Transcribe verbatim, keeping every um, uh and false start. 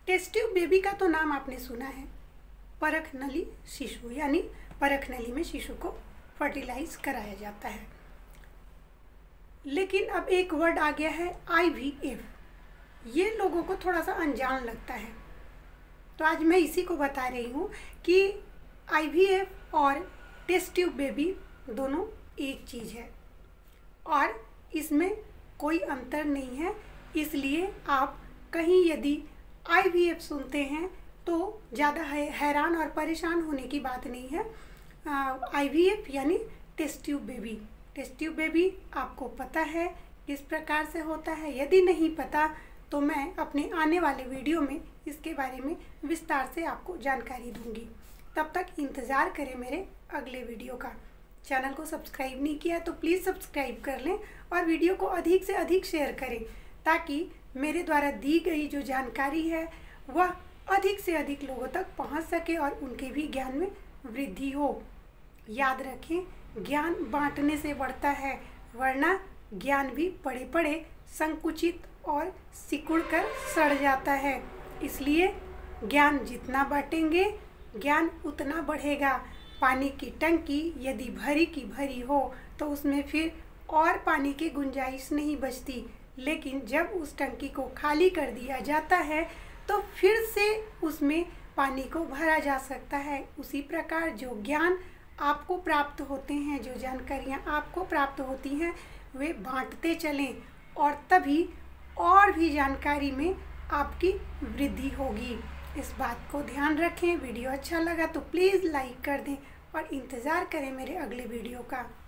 Test tube baby का तो नाम आपने सुना है, परख नली शिशु, यानी परख नली में शिशु को फर्टिलाइज कराया जाता है। लेकिन अब एक वर्ड आ गया है आई वी एफ। ये लोगों को थोड़ा सा अनजान लगता है, तो आज मैं इसी को बता रही हूँ कि आई वी एफ और टेस्ट ट्यूब बेबी दोनों एक चीज़ है और इसमें कोई अंतर नहीं है। इसलिए आप कहीं यदि आई वी एफ सुनते हैं तो ज़्यादा हैरान और परेशान होने की बात नहीं है। आई वी एफ यानी test tube baby. Test tube baby आपको पता है किस प्रकार से होता है? यदि नहीं पता तो मैं अपने आने वाले वीडियो में इसके बारे में विस्तार से आपको जानकारी दूंगी। तब तक इंतज़ार करें मेरे अगले वीडियो का। चैनल को सब्सक्राइब नहीं किया तो प्लीज़ सब्सक्राइब कर लें और वीडियो को अधिक से अधिक शेयर करें, ताकि मेरे द्वारा दी गई जो जानकारी है वह अधिक से अधिक लोगों तक पहुंच सके और उनके भी ज्ञान में वृद्धि हो। याद रखें, ज्ञान बांटने से बढ़ता है, वरना ज्ञान भी पड़े पड़े संकुचित और सिकुड़ कर सड़ जाता है। इसलिए ज्ञान जितना बांटेंगे ज्ञान उतना बढ़ेगा। पानी की टंकी यदि भरी की भरी हो तो उसमें फिर और पानी की गुंजाइश नहीं बचती, लेकिन जब उस टंकी को खाली कर दिया जाता है तो फिर से उसमें पानी को भरा जा सकता है। उसी प्रकार जो ज्ञान आपको प्राप्त होते हैं, जो जानकारियाँ आपको प्राप्त होती हैं, वे बांटते चलें और तभी और भी जानकारी में आपकी वृद्धि होगी। इस बात को ध्यान रखें। वीडियो अच्छा लगा तो प्लीज़ लाइक कर दें और इंतज़ार करें मेरे अगले वीडियो का।